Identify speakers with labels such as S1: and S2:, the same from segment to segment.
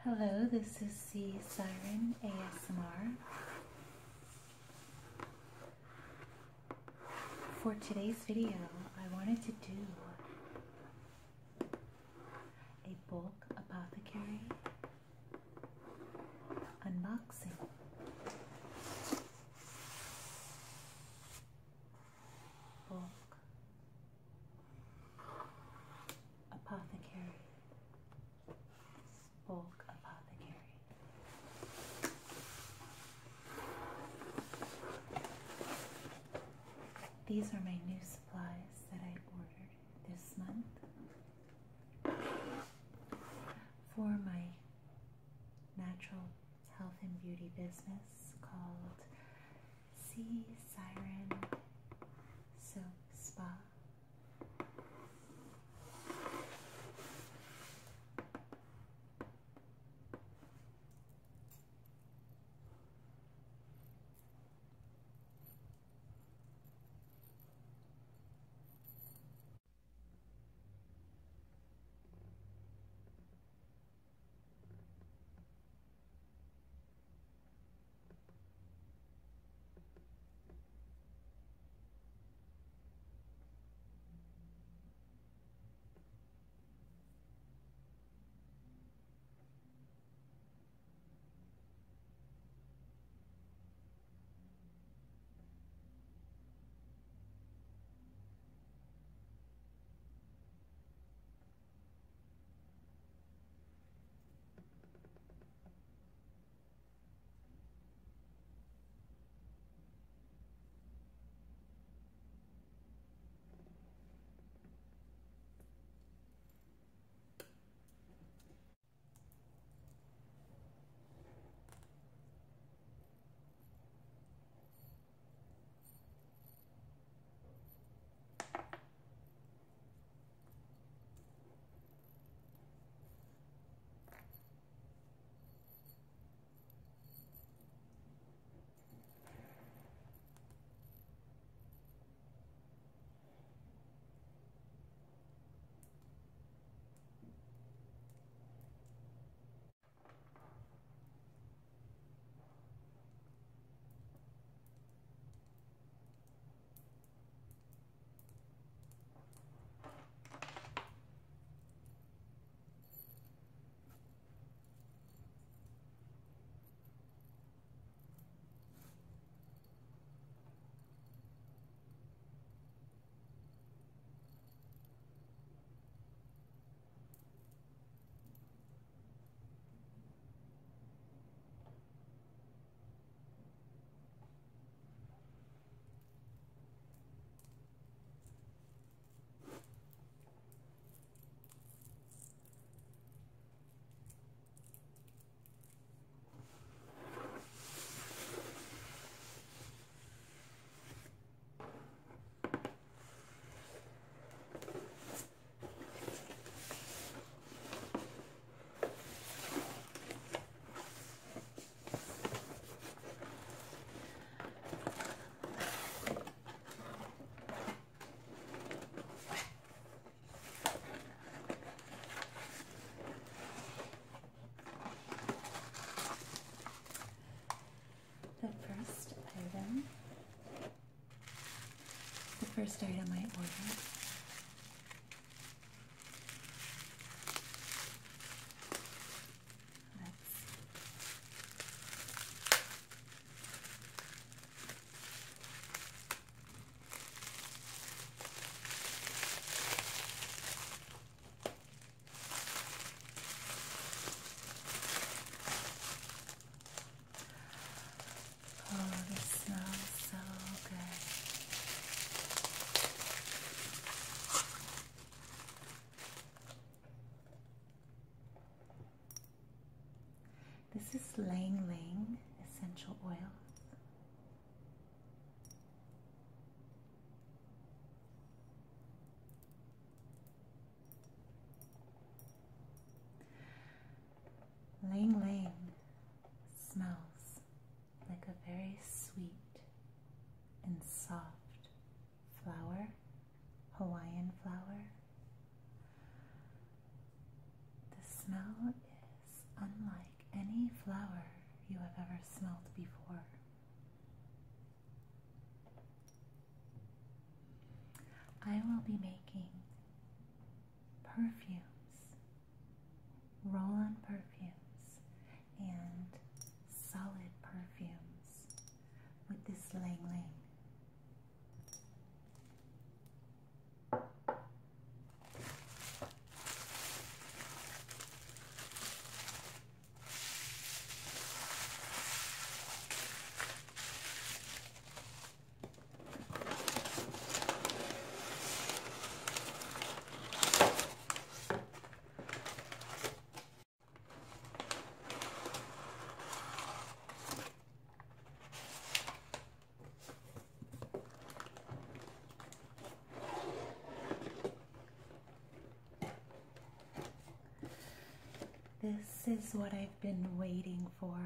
S1: Hello, this is Sea Siren ASMR. For today's video, I wanted to do a bulk apothecary unboxing. Bulk apothecary. Bulk apothecary. These are my new supplies that I ordered this month for my natural health and beauty business called Sea Siren Soap Spa. The first item I ordered this smells so good. This is Lang Lang essential oils. Lang Lang smells like a very sweet and soft flower, Hawaiian flower. The smell is unlike any flower you have ever smelled before. I will be making perfumes, roll-on perfumes, and solid perfumes with this Lang Lang. This is what I've been waiting for.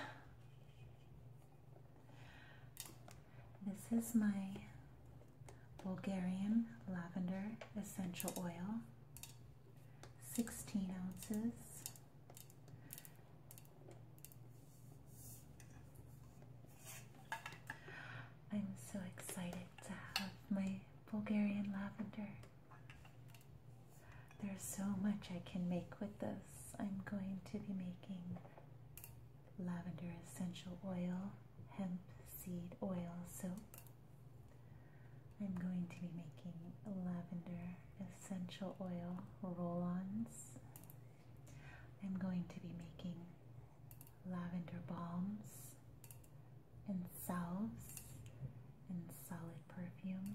S1: This is my Bulgarian lavender essential oil, 16 ounces. I'm so excited to have my Bulgarian lavender. There's so much I can make with this. I'm going to be making lavender essential oil, hemp seed oil soap. I'm going to be making lavender essential oil roll-ons. I'm going to be making lavender balms and salves and solid perfume.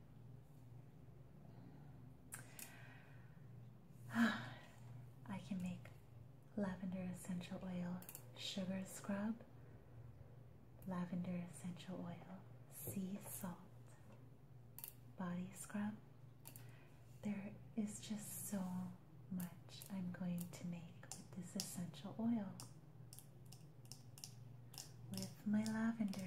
S1: I can make lavender essential oil sugar scrub, lavender essential oil sea salt body scrub. There is just so much I'm going to make with this essential oil, with my lavender.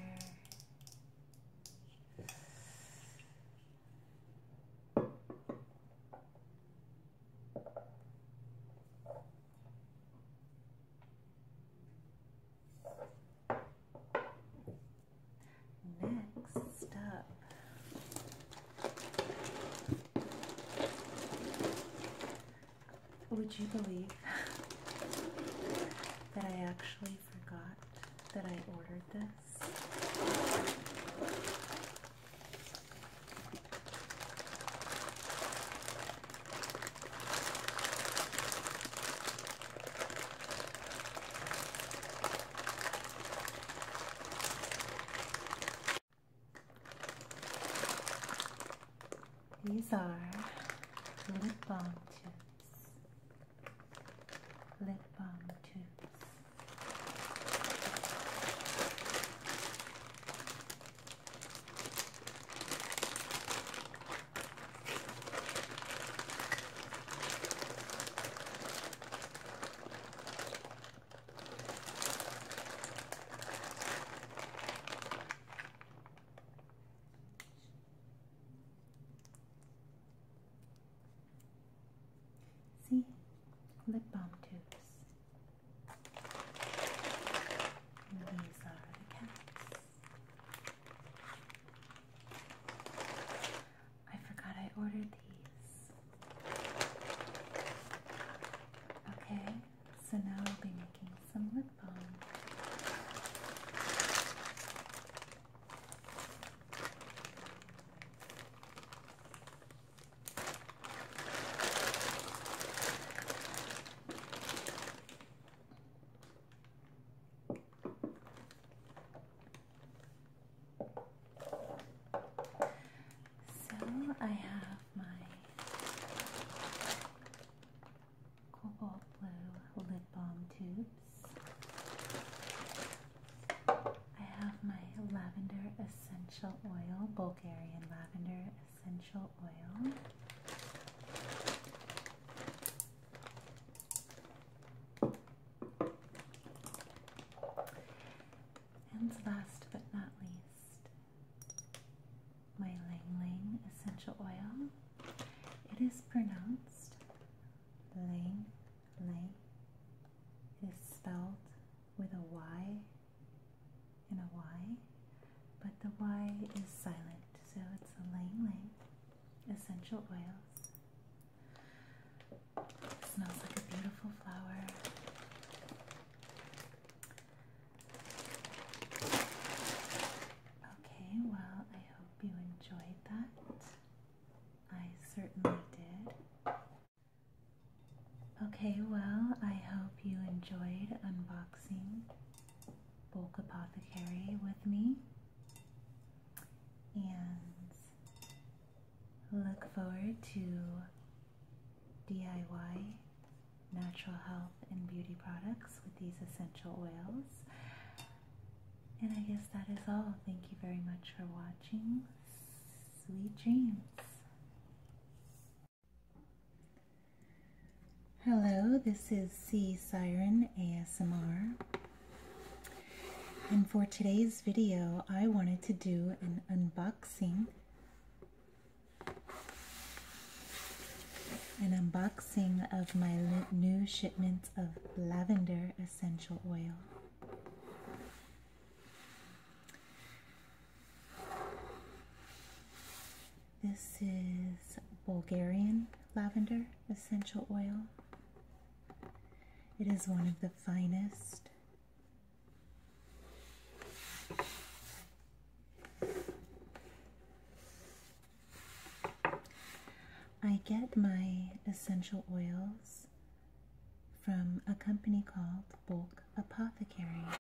S1: Next up, would you believe that I actually forgot that I ordered this? These are lip balm tubes. Lip balm tubes. See? Lip balm tubes. And these are the caps. I forgot I ordered these. Okay, so now I'll be making some lip balm. So I have my cobalt blue lip balm tubes. I have my lavender essential oil, Bulgarian lavender essential oil. And last but not least, my Lang Lang essential oil. It is pronounced Lang Lang. It is Y is silent, so it's a Lang Lang essential oils. It smells like a beautiful flower. Okay, well, I hope you enjoyed that. I certainly did. Okay, well, I hope you enjoyed unboxing Bulk Apothecary with me, and look forward to DIY natural health and beauty products with these essential oils. And I guess that is all. Thank you very much for watching. Sweet dreams. Hello, this is Sea Siren ASMR. And for today's video, I wanted to do an unboxing. Of my new shipment of lavender essential oil. This is Bulgarian lavender essential oil. It is one of the finest. I get my essential oils from a company called Bulk Apothecary.